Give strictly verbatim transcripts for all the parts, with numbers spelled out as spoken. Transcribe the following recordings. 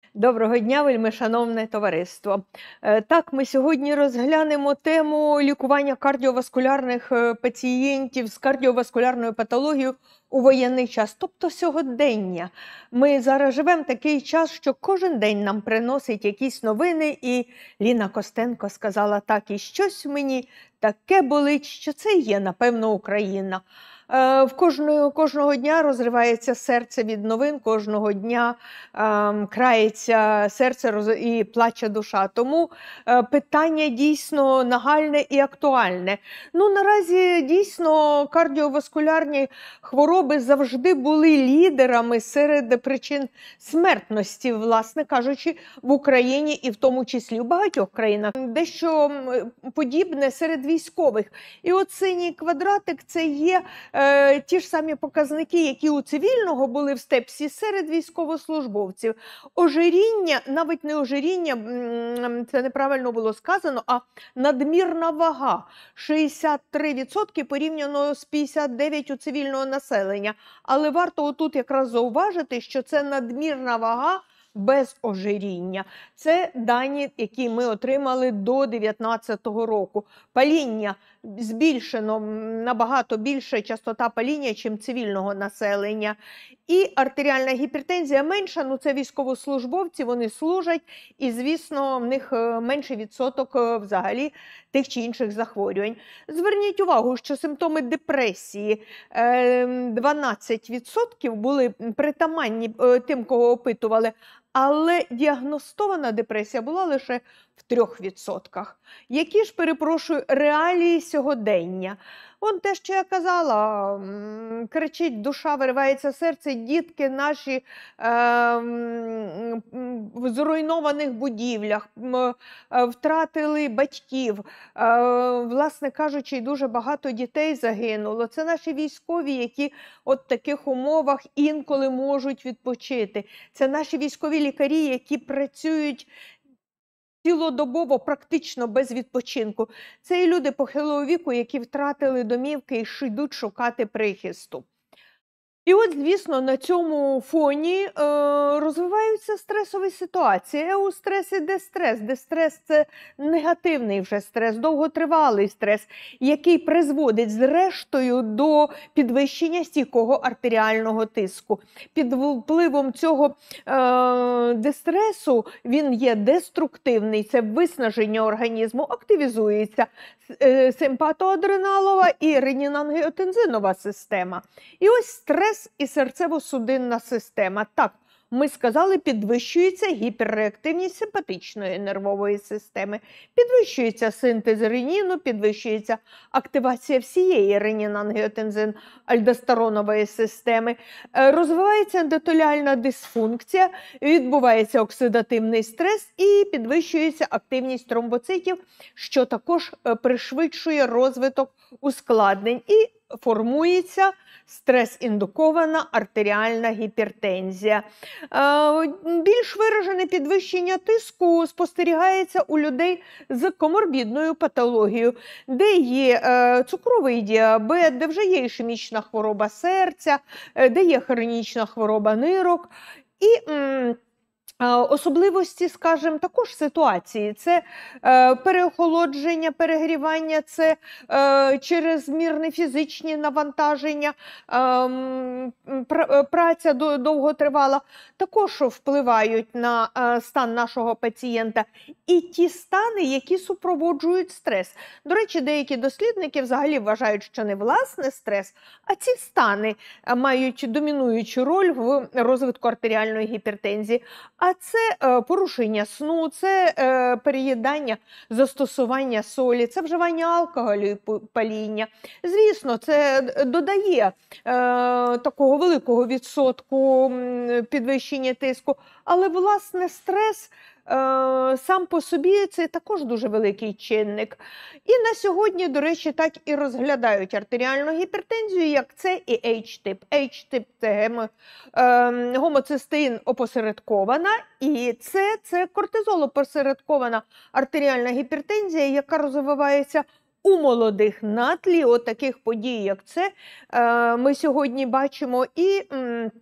Доброго дня, вельмишановне товариство. Е, Так, ми сьогодні розглянемо тему лікування кардіоваскулярних е, пацієнтів з кардіоваскулярною патологією у воєнний час, тобто сьогодення. Ми зараз живемо такий час, що кожен день нам приносить якісь новини, і Ліна Костенко сказала так, і щось мені таке болить, що це є, напевно, Україна. Е, В кожного, кожного дня розривається серце від новин, кожного дня е, крається серце роз- і плаче душа. Тому е, питання дійсно нагальне і актуальне. Ну, наразі дійсно кардіоваскулярні хвороби завжди були лідерами серед причин смертності, власне кажучи, в Україні і в тому числі в багатьох країнах. Дещо м, подібне серед військових. І от синій квадратик – це є е, ті ж самі показники, які у цивільного були в степсі серед військовослужбовців. Ожиріння, навіть не ожиріння, м, це неправильно було сказано, а надмірна вага – шістдесят три відсотки порівняно з п'ятдесят дев'ять відсотків у цивільного населення. Але варто отут якраз зауважити, що це надмірна вага без ожиріння. Це дані, які ми отримали до дві тисячі дев'ятнадцятого року. Паління збільшено, м, набагато більше частота паління, чим цивільного населення. І артеріальна гіпертензія менша, ну це військовослужбовці, вони служать, і, звісно, в них е, менший відсоток е, взагалі тих чи інших захворювань. Зверніть увагу, що симптоми депресії е, дванадцять відсотків були притаманні е, тим, кого опитували, але діагностована депресія була лише в трьох відсотках. Які ж, перепрошую, реалії сьогодення? Вон те, що я казала, м, кричить душа, виривається серце, дітки наші е, м, м, в зруйнованих будівлях, м, е, втратили батьків, е, власне кажучи, і дуже багато дітей загинуло. Це наші військові, які от в таких умовах інколи можуть відпочити. Це наші військові лікарі, які працюють цілодобово, практично без відпочинку. Це і люди похилого віку, які втратили домівки і ш- йдуть шукати прихисту. І от, звісно, на цьому фоні е, розвиваються стресові ситуації. Еустрес і дестрес. Дестрес – це негативний вже стрес, довготривалий стрес, який призводить зрештою до підвищення стійкого артеріального тиску. Під впливом цього е, дестресу він є деструктивний, це виснаження організму, активізується е, симпатоадреналова і ренін-ангіотензинова система. І ось стрес і серцево-судинна система. Так, ми сказали, підвищується гіперреактивність симпатичної нервової системи, підвищується синтез реніну, підвищується активація всієї ренін-ангіотензин-альдостеронової системи, е, розвивається ендотеліальна дисфункція, відбувається оксидативний стрес і підвищується активність тромбоцитів, що також е, пришвидшує розвиток ускладнень і формується стрес-індукована артеріальна гіпертензія. Е, Більш виражене підвищення тиску спостерігається у людей з коморбідною патологією, де є е, цукровий діабет, де вже є ішемічна хвороба серця, е, де є хронічна хвороба нирок. І м, а, особливості, скажімо, також ситуації. Це е, переохолодження, перегрівання, це е, чрезмірні фізичні навантаження, е, м, пра- е, праця до- довготривала, також впливають на е, стан нашого пацієнта. І ті стани, які супроводжують стрес. До речі, деякі дослідники взагалі вважають, що не власне стрес, а ці стани е, мають домінуючу роль в розвитку артеріальної гіпертензії. А це е, порушення сну, це е, переїдання, застосування солі, це вживання алкоголю і пу- паління. Звісно, це додає е, такого великого відсотку м, підвищення тиску, але, власне, стрес е, сам по собі це також дуже великий чинник. І на сьогодні, до речі, так і розглядають артеріальну гіпертензію, як С і H-тип. H-тип – це гемо, е, гомоцистеїн опосередкована, і це, це кортизол-опосередкована артеріальна гіпертензія, яка розвивається у молодих на тлі от таких подій, як це, е, ми сьогодні бачимо і м,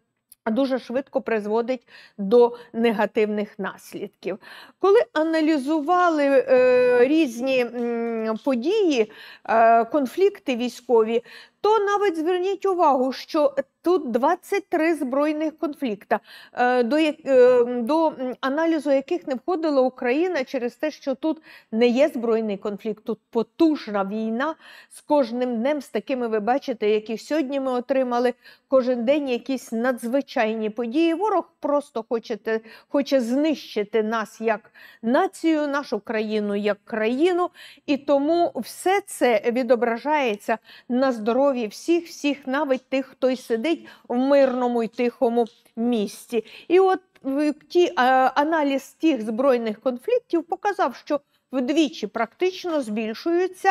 дуже швидко призводить до негативних наслідків. Коли аналізували е, різні м, події, е, конфлікти військові, то навіть зверніть увагу, що тут двадцять три збройних конфлікта, е, до, е, до аналізу яких не входила Україна через те, що тут не є збройний конфлікт, тут потужна війна з кожним днем, з такими ви бачите, які сьогодні ми отримали, кожен день якісь надзвичайні події. Ворог просто хоче, хоче знищити нас як націю, нашу країну як країну, і тому все це відображається на здоров'ї всіх, всіх, навіть тих, хто й сидить в мирному і тихому місті. І от ті, аналіз тих збройних конфліктів показав, що вдвічі практично збільшуються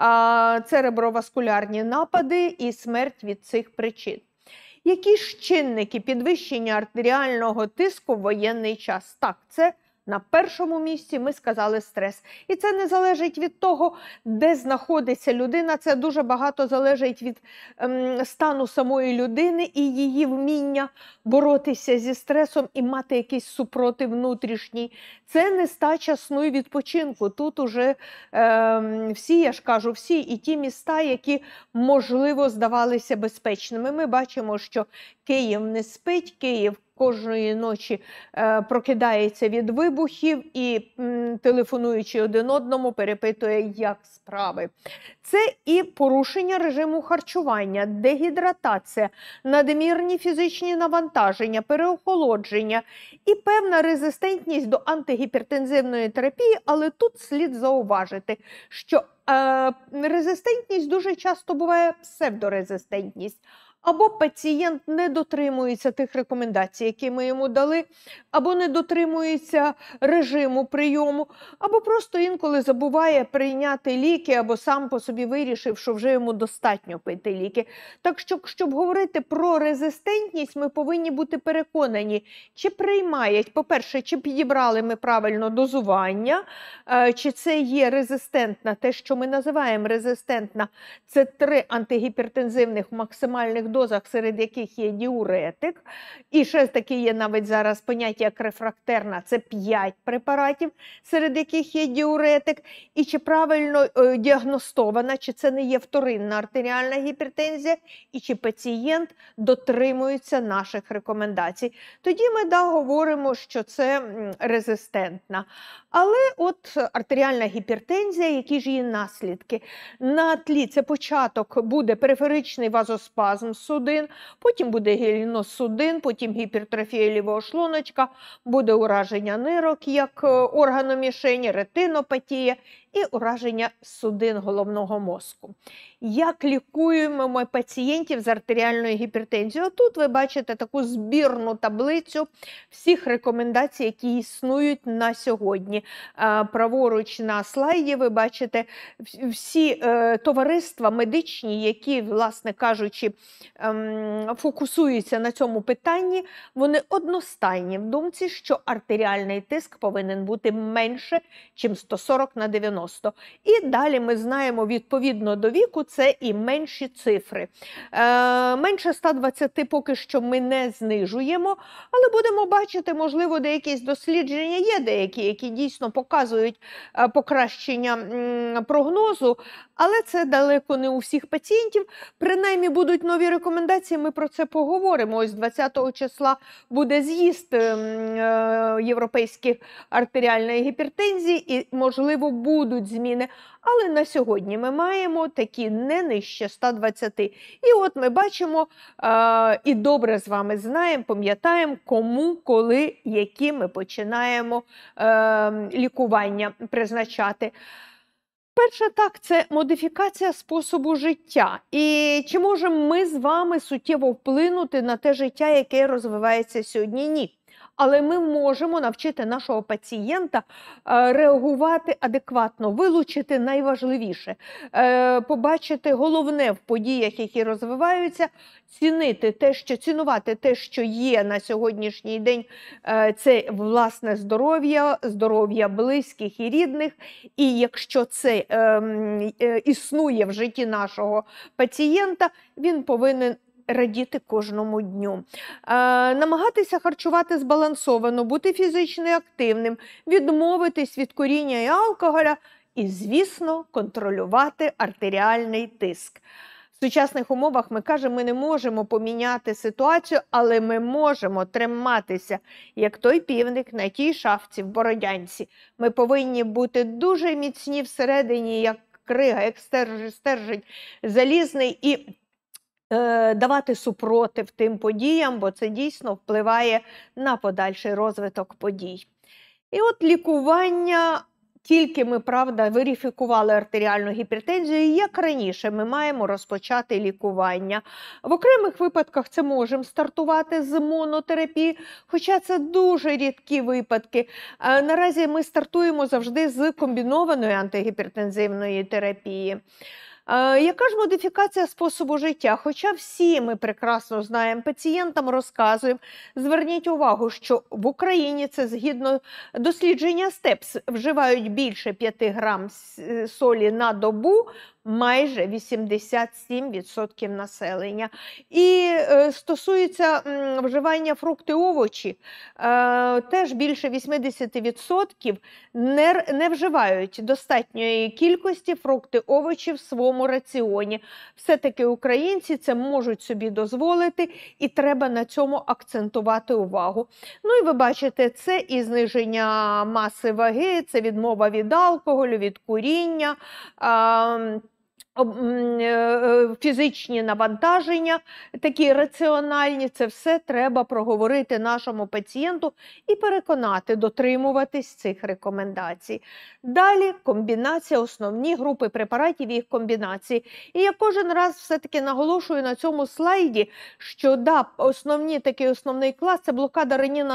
а, цереброваскулярні напади і смерть від цих причин. Які ж чинники підвищення артеріального тиску в воєнний час? Так, це на першому місці ми сказали стрес. І це не залежить від того, де знаходиться людина, це дуже багато залежить від ем, стану самої людини і її вміння боротися зі стресом і мати якийсь супротив внутрішній. Це нестача сну і відпочинку. Тут уже ем, всі, я ж кажу, всі і ті міста, які, можливо, здавалися безпечними. Ми бачимо, що Київ не спить, Київ кожної ночі е, прокидається від вибухів і, м, телефонуючи один одному, перепитує, як справи. Це і порушення режиму харчування, дегідратація, надмірні фізичні навантаження, переохолодження і певна резистентність до антигіпертензивної терапії, але тут слід зауважити, що е, резистентність дуже часто буває псевдорезистентність. Або пацієнт не дотримується тих рекомендацій, які ми йому дали, або не дотримується режиму прийому, або просто інколи забуває прийняти ліки, або сам по собі вирішив, що вже йому достатньо пити ліки. Так що, щоб говорити про резистентність, ми повинні бути переконані, чи приймають, по-перше, чи підібрали ми правильно дозування, чи це є резистентна, те, що ми називаємо резистентна, це три антигіпертензивних максимальних дозах, серед яких є діуретик, і ще таки є навіть зараз поняття як рефрактерна, це п'ять препаратів, серед яких є діуретик, і чи правильно е, діагностована, чи це не є вторинна артеріальна гіпертензія, і чи пацієнт дотримується наших рекомендацій. Тоді ми да, говоримо, що це резистентна. Але от артеріальна гіпертензія, які ж її наслідки? На тлі, це початок, буде периферичний вазоспазм судин, потім буде гелінос судин, потім гіпертрофія лівого шлуночка, буде ураження нирок як органомішені, ретинопатія і ураження судин головного мозку. Як лікуємо ми пацієнтів з артеріальною гіпертензією? Тут ви бачите таку збірну таблицю всіх рекомендацій, які існують на сьогодні. Праворуч на слайді ви бачите всі е, товариства медичні, які, власне кажучи, ем, фокусуються на цьому питанні, вони одностайні в думці, що артеріальний тиск повинен бути менше, ніж сто сорок на дев'яносто. І далі ми знаємо, відповідно до віку, це і менші цифри. Е, менше ста двадцяти поки що ми не знижуємо, але будемо бачити, можливо, деякі дослідження є деякі, які дійсно показують е, покращення м, прогнозу, але це далеко не у всіх пацієнтів. Принаймні будуть нові рекомендації, ми про це поговоримо. Ось двадцятого числа буде з'їзд е, європейських артеріальної гіпертензії і, можливо, будуть зміни. Але на сьогодні ми маємо такі не нижче ста двадцяти. І от ми бачимо е, і добре з вами знаємо, пам'ятаємо, кому, коли, які ми починаємо е, лікування призначати. Перше, так, це модифікація способу життя. І чи можемо ми з вами суттєво вплинути на те життя, яке розвивається сьогодні? Ні. Але ми можемо навчити нашого пацієнта реагувати адекватно, вилучити найважливіше, побачити головне в подіях, які розвиваються, цінити те, що, цінувати те, що є на сьогоднішній день, це власне здоров'я, здоров'я близьких і рідних. І якщо це е, е, існує в житті нашого пацієнта, він повинен радіти кожному дню. Е, намагатися харчувати збалансовано, бути фізично активним, відмовитись від куріння і алкоголя і, звісно, контролювати артеріальний тиск. В сучасних умовах ми кажемо, ми не можемо поміняти ситуацію, але ми можемо триматися, як той півник на тій шафці в Бородянці. Ми повинні бути дуже міцні всередині, як крига, як стержень, стержень залізний, і е, давати супротив тим подіям, бо це дійсно впливає на подальший розвиток подій. І от лікування. Тільки ми, правда, верифікували артеріальну гіпертензію, як раніше ми маємо розпочати лікування. В окремих випадках це можемо стартувати з монотерапії, хоча це дуже рідкі випадки. Наразі ми стартуємо завжди з комбінованої антигіпертензивної терапії. Яка ж модифікація способу життя? Хоча всі ми прекрасно знаємо, пацієнтам розказуємо, зверніть увагу, що в Україні це згідно дослідження СТЕПС вживають більше п'яти грам солі на добу, майже вісімдесят сім відсотків населення. І е, стосується м, вживання фрукти, овочі, е, теж більше вісімдесят відсотків не, не вживають достатньої кількості фрукти, овочі в своєму раціоні. Все-таки українці це можуть собі дозволити, і треба на цьому акцентувати увагу. Ну і ви бачите, це і зниження маси ваги, це відмова від алкоголю, від куріння, е, фізичні навантаження, такі раціональні, це все треба проговорити нашому пацієнту і переконати дотримуватись цих рекомендацій. Далі комбінація, основні групи препаратів і їх комбінації. І я кожен раз все-таки наголошую на цьому слайді, що да, основні, такий основний клас – це блокада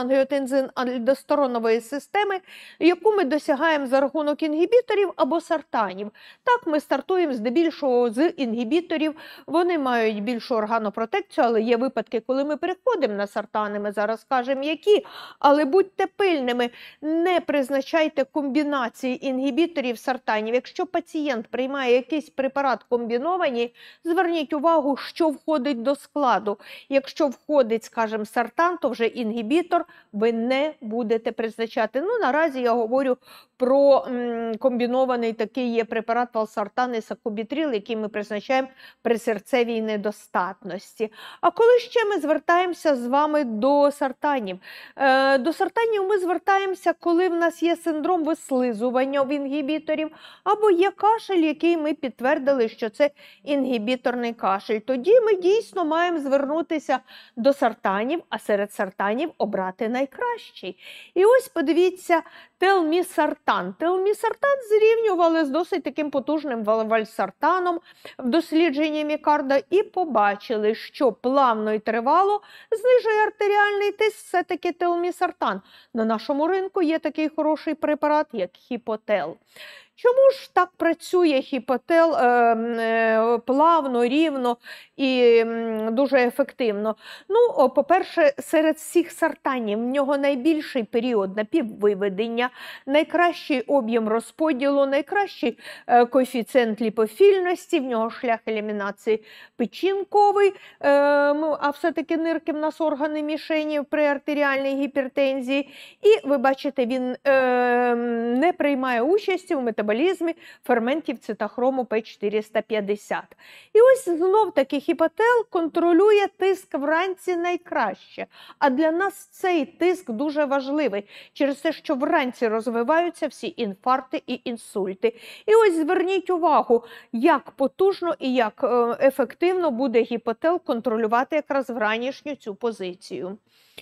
ренін-ангіотензин-альдостеронової системи, яку ми досягаємо за рахунок інгібіторів або сартанів. Так, ми стартуємо здебільшого з інгібіторів, вони мають більшу органопротекцію, але є випадки, коли ми переходимо на сартани, ми зараз скажемо які, але будьте пильними, не призначайте комбінації інгібіторів сартанів. Якщо пацієнт приймає якийсь препарат комбінований, зверніть увагу, що входить до складу. Якщо входить, скажімо, сартан, то вже інгібітор ви не будете призначати. Ну, наразі я говорю про м, комбінований такий є препарат валсартан і сакубітрил, який ми призначаємо при серцевій недостатності. А коли ще ми звертаємося з вами до сартанів? Е, до сартанів ми звертаємося, коли в нас є синдром вислизування в інгібіторів, або є кашель, який ми підтвердили, що це інгібіторний кашель. Тоді ми дійсно маємо звернутися до сартанів, а серед сартанів обрати найкращий. І ось подивіться, телмісартан. Телмісартан зрівнювали з досить таким потужним вальсартаном в дослідженні міокарда і побачили, що плавно і тривало знижує артеріальний тиск все-таки телмісартан. На нашому ринку є такий хороший препарат, як хіпотел. Чому ж так працює хіпотел е, е, плавно, рівно і е, дуже ефективно? Ну, по-перше, серед всіх сартанів в нього найбільший період напіввиведення, найкращий об'єм розподілу, найкращий е, коефіцієнт ліпофільності, в нього шлях елімінації печінковий, е, а все-таки нирки в нас органи мішені при артеріальній гіпертензії. І ви бачите, він е, не приймає участі в метаболізмі ферментів цитохрому П чотириста п'ятдесят. І ось знов-таки хіпотел контролює тиск вранці найкраще. А для нас цей тиск дуже важливий, через те, що вранці розвиваються всі інфаркти і інсульти. І ось зверніть увагу, як потужно і як ефективно буде гіпотел контролювати якраз вранішню цю позицію.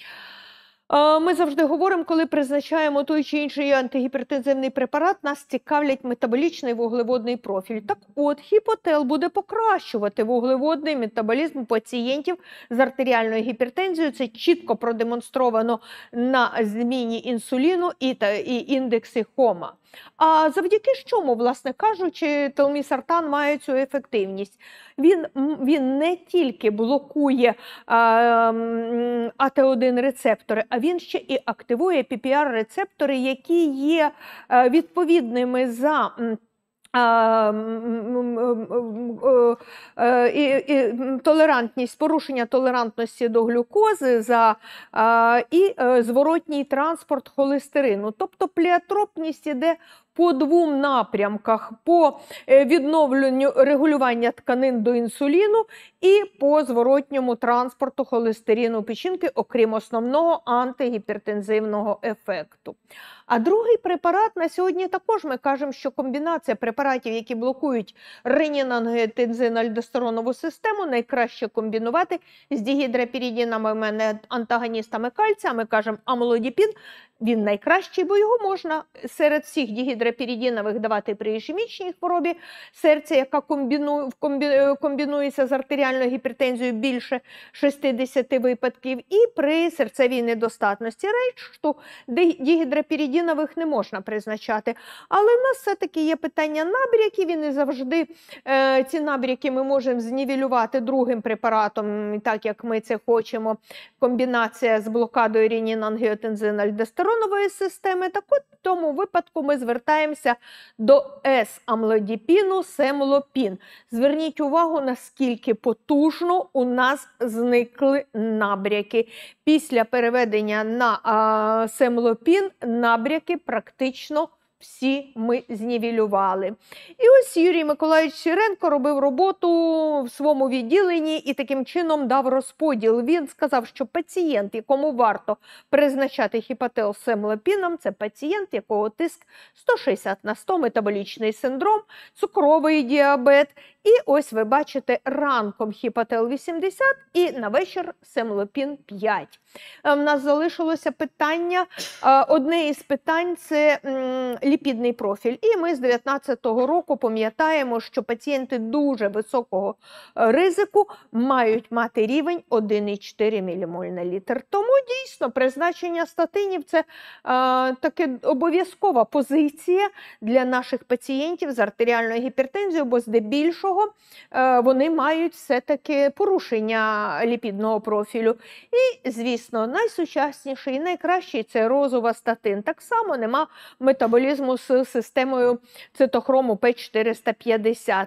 Ми завжди говоримо, коли призначаємо той чи інший антигіпертензивний препарат, нас цікавлять метаболічний вуглеводний профіль. Так от, хіпотел буде покращувати вуглеводний метаболізм у пацієнтів з артеріальною гіпертензією. Це чітко продемонстровано на зміні інсуліну і, та, і індексі хома. А завдяки чому, власне кажучи, телмісартан має цю ефективність? Він, він не тільки блокує А Т один рецептори, а він ще і активує Пі Пі Ар рецептори, які є відповідними за А, м, м, м, е, е, і, і м, толерантність, порушення толерантності до глюкози за, а, і е, зворотній транспорт холестерину. Тобто плеотропність іде по двом напрямках: по е, відновленню регулювання тканин до інсуліну і по зворотньому транспорту холестерину печінки, окрім основного антигіпертензивного ефекту. А другий препарат на сьогодні також ми кажемо, що комбінація препаратів, які блокують ренін-ангіотензин-альдостеронову систему, найкраще комбінувати з дігідрапіридинами, антагоністами кальція. Ми кажемо амлодіпін. Він найкращий, бо його можна серед всіх дігідрапіридинових давати при ішемічній хворобі серця, яка комбіну, комбі, комбінується з артеріальною гіпертензією більше шістдесят випадків, і при серцевій недостатності. Решту дігідрапіридинових не можна призначати. Але в нас все-таки є питання набряків, і не завжди е, ці набряки ми можемо знівелювати другим препаратом, так як ми це хочемо. Комбінація з блокадою ренін-ангіотензин-альдостеронової системи. Так от в тому випадку ми звертаємося до С-амлодіпіну, семлопін. Зверніть увагу, наскільки потужно у нас зникли набряки. Після переведення на а, семлопін набряки практично всі ми знівелювали. І ось Юрій Миколаївич Сіренко робив роботу в своєму відділенні і таким чином дав розподіл. Він сказав, що пацієнт, якому варто призначати хіпотел з семлопіном, це пацієнт, якого тиск сто шістдесят на сто, метаболічний синдром, цукровий діабет. І ось ви бачите ранком хіпотел вісімдесят і на вечір семлопін п'ять. У нас залишилося питання, одне із питань – це ліпідний профіль. І ми з дев'ятнадцятого року пам'ятаємо, що пацієнти дуже високого ризику мають мати рівень один і чотири мілімоль на літр. Тому дійсно призначення статинів – це таки обов'язкова позиція для наших пацієнтів з артеріальною гіпертензією, бо здебільшого вони мають все-таки порушення ліпідного профілю. І, звісно, найсучасніший і найкращий – це розувастатин. Так само нема метаболізму з системою цитохрому П чотириста п'ятдесят.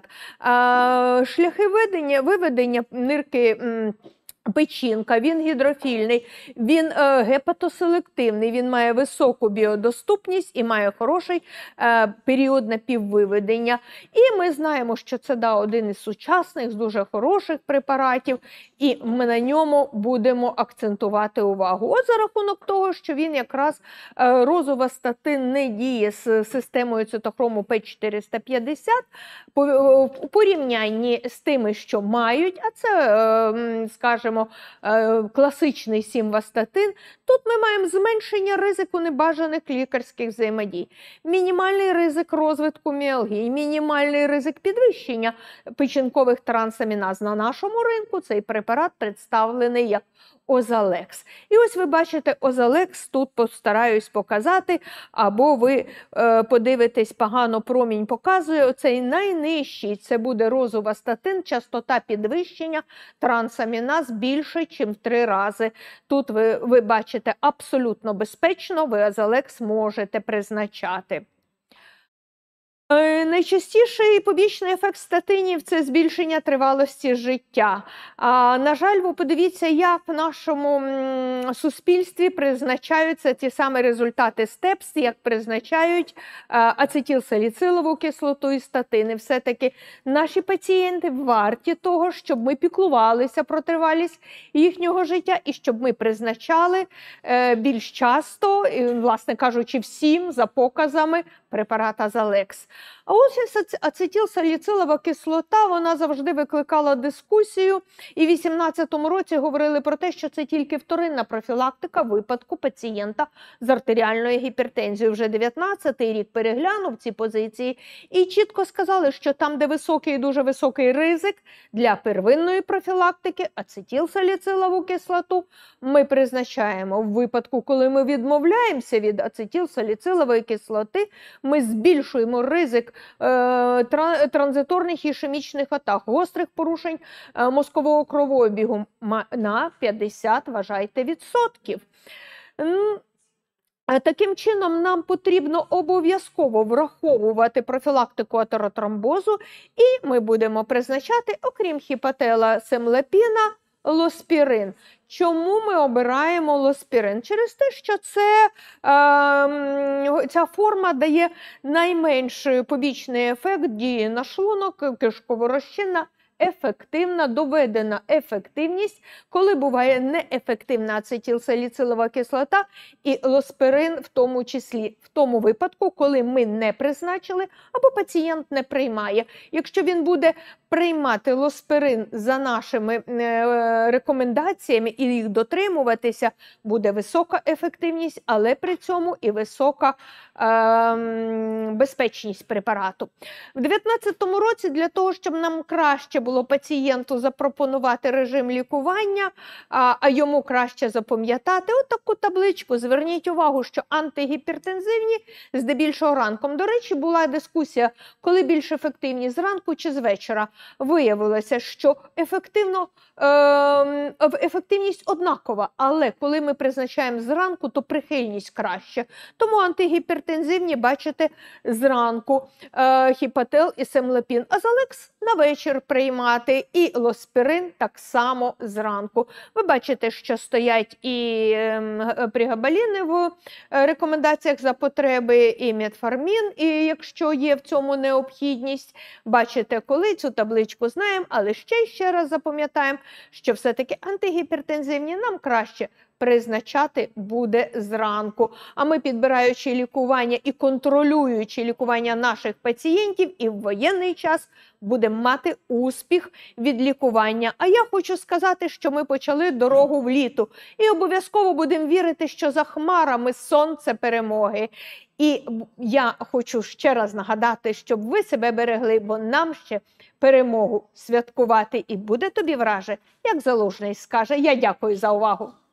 Шляхи виведення, виведення нирки печінка, він гідрофільний, він е, гепатоселективний, він має високу біодоступність і має хороший е, період напіввиведення. І ми знаємо, що це да, один із сучасних, з дуже хороших препаратів, і ми на ньому будемо акцентувати увагу. От за рахунок того, що він якраз е, розувастатин не діє з системою цитохрому П чотириста п'ятдесят, по, у порівнянні з тими, що мають, а це, е, скажімо, класичний сімвастатин, тут ми маємо зменшення ризику небажаних лікарських взаємодій, мінімальний ризик розвитку міалгії, мінімальний ризик підвищення печінкових трансаміназ. На нашому ринку цей препарат представлений як Озалекс. І ось ви бачите, Озалекс тут постараюсь показати, або ви е, подивитесь, погано промінь показує, оцей найнижчий, це буде розувастатин, частота підвищення трансаміназ більше, ніж в три рази. Тут ви, ви бачите абсолютно безпечно, ви Озалекс можете призначати. Найчастіший побічний ефект статинів – це збільшення тривалості життя. А, на жаль, ви подивіться, як в нашому суспільстві призначаються ті самі результати степс, як призначають ацетилсаліцилову кислоту і статини. Все-таки наші пацієнти варті того, щоб ми піклувалися про тривалість їхнього життя і щоб ми призначали більш часто, власне кажучи, всім за показами препарат Озалекс. А ось ацетилсаліцилова кислота, вона завжди викликала дискусію. І в вісімнадцятому році говорили про те, що це тільки вторинна профілактика випадку пацієнта з артеріальною гіпертензією. Вже дев'ятнадцятий рік переглянув ці позиції і чітко сказали, що там, де високий і дуже високий ризик для первинної профілактики, ацетилсаліцилову кислоту ми призначаємо. В випадку, коли ми відмовляємося від ацетилсаліцилової кислоти, ми збільшуємо ризик е, транзиторних ішемічних атак, гострих порушень е, мозкового кровообігу на п'ятдесят, вважайте, відсотків. Е, Таким чином, нам потрібно обов'язково враховувати профілактику атеротромбозу, і ми будемо призначати, окрім хіпатела семлепіна, лоспірин. Чому ми обираємо лоспірин? Через те, що це, е, ця форма дає найменший побічний ефект дії на шлунок, кишково-розчинна, ефективна, доведена ефективність, коли буває неефективна ацетилсаліцилова кислота і лоспірин в тому числі, в тому випадку, коли ми не призначили або пацієнт не приймає. Якщо він буде приймати лоспірин за нашими е, рекомендаціями і їх дотримуватися, буде висока ефективність, але при цьому і висока е, безпечність препарату. В дві тисячі дев'ятнадцятому році для того, щоб нам краще було пацієнту запропонувати режим лікування, а, а йому краще запам'ятати, отаку табличку. Зверніть увагу, що антигіпертензивні здебільшого ранком. До речі, була дискусія, коли більш ефективні, зранку чи з вечора. Виявилося, що ефективно, е, ефективність однакова, але коли ми призначаємо зранку, то прихильність краще. Тому антигіпертензивні, бачите, зранку е, хіпател і семлепін, азалекс на вечір приймати, і лоспірин так само зранку. Ви бачите, що стоять і е, пригабаліни в рекомендаціях за потреби, і метформін, і якщо є в цьому необхідність. Бачите, коли цю табличку знаємо, але ще й ще раз запам'ятаємо, що все-таки антигіпертензивні нам краще призначати буде зранку. А ми, підбираючи лікування і контролюючи лікування наших пацієнтів, і в воєнний час будемо мати успіх від лікування. А я хочу сказати, що ми почали дорогу в літо. І обов'язково будемо вірити, що за хмарами сонце перемоги. І я хочу ще раз нагадати, щоб ви себе берегли, бо нам ще перемогу святкувати. І буде тобі, враже, як Залужний скаже. Я дякую за увагу.